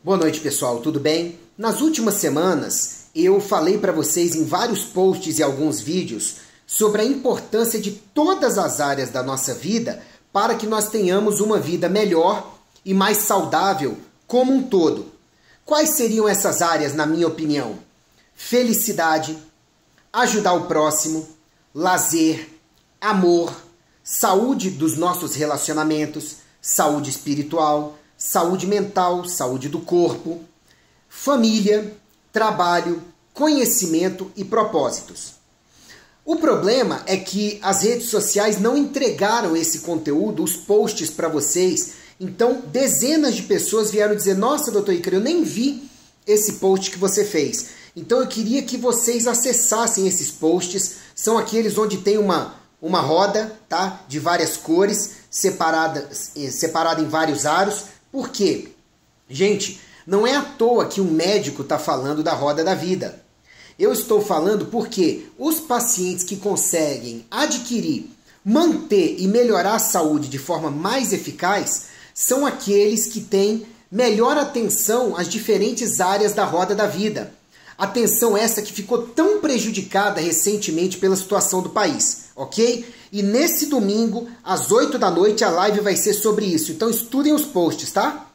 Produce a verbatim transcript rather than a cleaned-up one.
Boa noite, pessoal, tudo bem? Nas últimas semanas, eu falei para vocês em vários posts e alguns vídeos sobre a importância de todas as áreas da nossa vida para que nós tenhamos uma vida melhor e mais saudável como um todo. Quais seriam essas áreas, na minha opinião? Felicidade, ajudar o próximo, lazer, amor, saúde dos nossos relacionamentos, saúde espiritual, saúde mental, saúde do corpo, família, trabalho, conhecimento e propósitos. O problema é que as redes sociais não entregaram esse conteúdo, os posts para vocês. Então, dezenas de pessoas vieram dizer: nossa, doutor Ícaro, eu nem vi esse post que você fez. Então, eu queria que vocês acessassem esses posts. São aqueles onde tem uma, uma roda, tá? De várias cores, separada, separada em vários aros. Por quê? Gente, não é à toa que um médico está falando da roda da vida. Eu estou falando porque os pacientes que conseguem adquirir, manter e melhorar a saúde de forma mais eficaz são aqueles que têm melhor atenção às diferentes áreas da roda da vida. Atenção essa que ficou tão prejudicada recentemente pela situação do país, ok? E nesse domingo, às oito da noite, a live vai ser sobre isso. Então estudem os posts, tá?